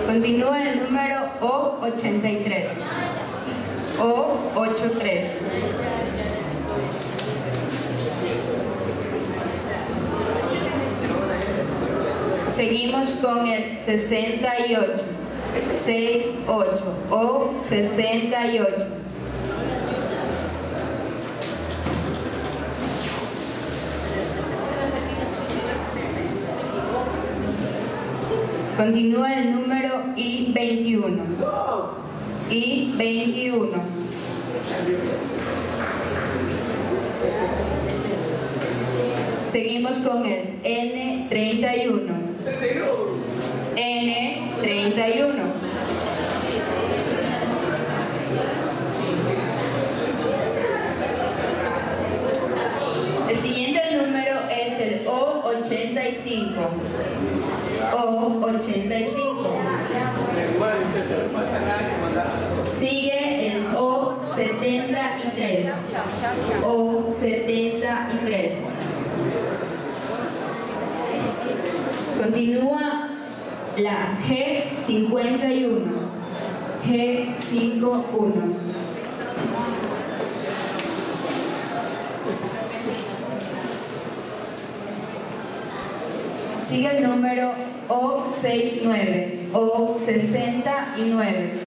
Continúa el número O83. O83. Seguimos con el 68. 68. O68. Continúa el número I21. I21. Seguimos con el N31. N31. El siguiente número es el O85. O85. Sigue el O73. O73. Continúa la G51. G51. Sigue el número O69. O69.